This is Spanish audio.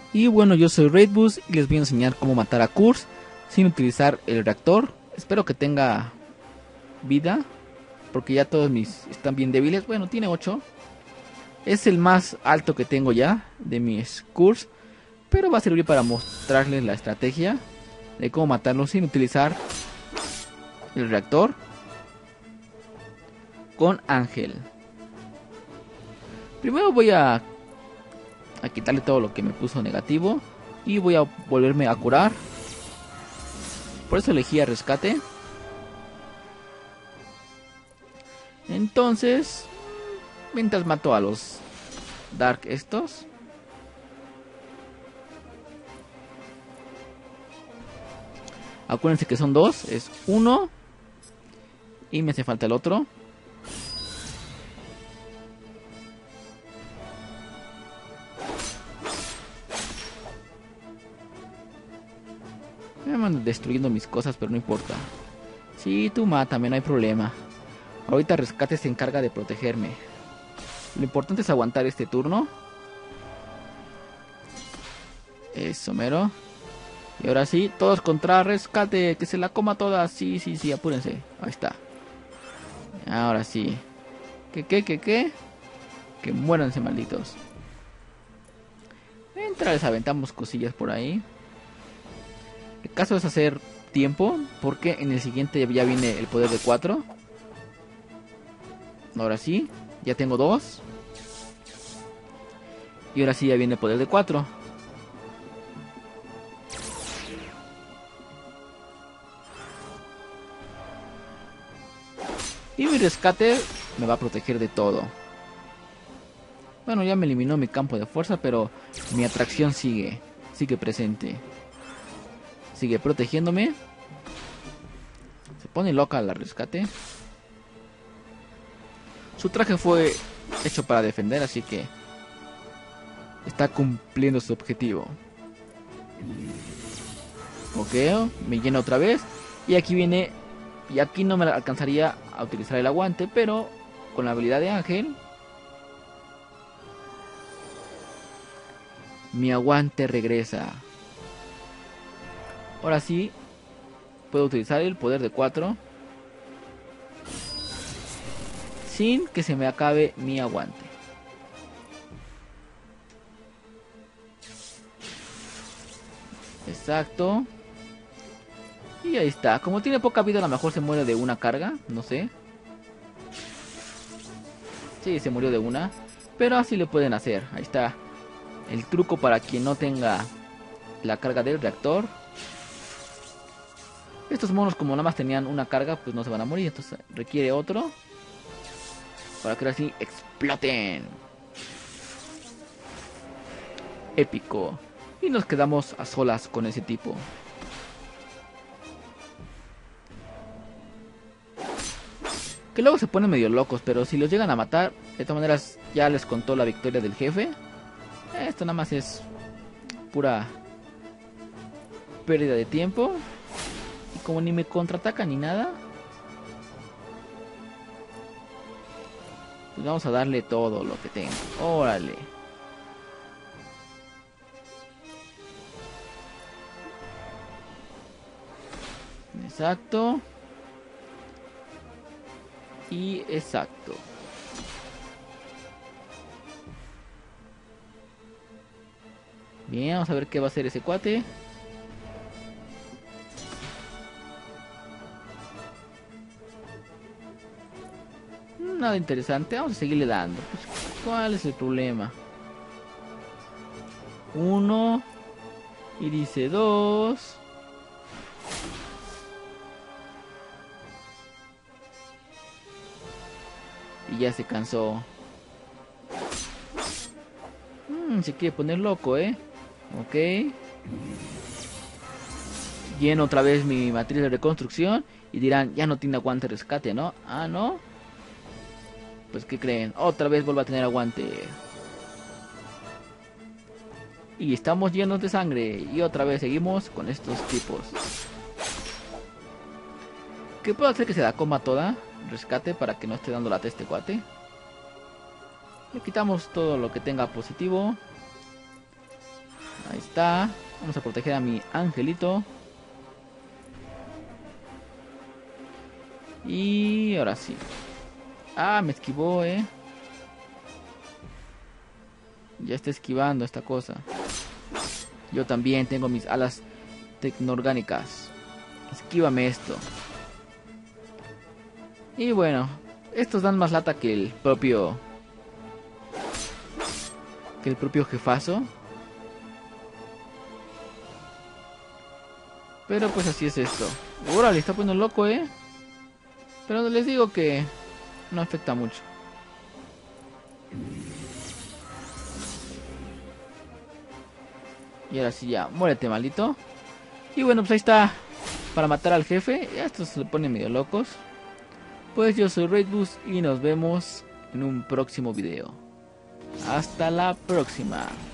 Y bueno, yo soy Redbus y les voy a enseñar cómo matar a Kurz sin utilizar el reactor. Espero que tenga vida, porque ya todos mis están bien débiles. Bueno, tiene 8. Es el más alto que tengo ya de mis Kurz, pero va a servir para mostrarles la estrategia de cómo matarlo sin utilizar el reactor con Ángel. Primero voy a quitarle todo lo que me puso negativo y voy a volverme a curar. Por eso elegí a rescate. Entonces, mientras mato a los Dark estos, acuérdense que son 2, es 1 y me hace falta el otro. Me van destruyendo mis cosas, pero no importa. Sí, tú mátame, no hay problema. Ahorita rescate se encarga de protegerme. Lo importante es aguantar este turno. Eso, mero. Y ahora sí, todos contra rescate. Que se la coma toda. Sí, sí, sí, apúrense. Ahí está. Ahora sí. ¿Qué? Que muéranse, malditos. Mientras les aventamos cosillas por ahí. El caso es hacer tiempo, porque en el siguiente ya viene el poder de 4. Ahora sí, ya tengo 2. Y ahora sí ya viene el poder de 4. Y mi rescate me va a proteger de todo. Bueno, ya me eliminó mi campo de fuerza, pero mi atracción sigue presente. Sigue protegiéndome. Se pone loca la rescate. Su traje fue hecho para defender, así que está cumpliendo su objetivo. Ok, me llena otra vez. Y aquí viene. Y aquí no me alcanzaría a utilizar el aguante, pero con la habilidad de Ángel, mi aguante regresa. Ahora sí, puedo utilizar el poder de 4 sin que se me acabe mi aguante. Exacto. Y ahí está. Como tiene poca vida, a lo mejor se muere de una carga. No sé. Sí, se murió de una. Pero así le pueden hacer. Ahí está el truco para quien no tenga la carga del reactor. Estos monos, como nada más tenían una carga, pues no se van a morir. Entonces requiere otro para que ahora sí exploten. Épico. Y nos quedamos a solas con ese tipo. Que luego se ponen medio locos, pero si los llegan a matar, de todas maneras ya les contó la victoria del jefe. Esto nada más es pura pérdida de tiempo. Y como ni me contraatacan ni nada, pues vamos a darle todo lo que tengo. Órale. Exacto. Y exacto. Bien, vamos a ver qué va a hacer ese cuate. Nada interesante, vamos a seguirle dando. Pues, ¿cuál es el problema? 1 y dice 2. Y ya se cansó. Se quiere poner loco, Ok. Lleno otra vez mi matriz de reconstrucción. Y dirán, ya no tiene aguante rescate, ¿no? Ah, ¿no? Pues, ¿qué creen? Otra vez vuelve a tener aguante. Y estamos llenos de sangre. Y otra vez seguimos con estos tipos. ¿Qué puedo hacer que se la coma toda? Rescate para que no esté dando lata este cuate. Le quitamos todo lo que tenga positivo. Ahí está. Vamos a proteger a mi angelito. Y ahora sí. Ah, me esquivó, Ya está esquivando esta cosa. Yo también tengo mis alas tecnoorgánicas. Esquívame esto. Y bueno, estos dan más lata que el propio jefazo. Pero pues así es esto. Órale, está poniendo loco, Pero les digo que no afecta mucho. Y ahora sí ya, muérete, maldito. Y bueno, pues ahí está. Para matar al jefe. Ya estos se le ponen medio locos. Pues yo soy Redbus y nos vemos en un próximo video. Hasta la próxima.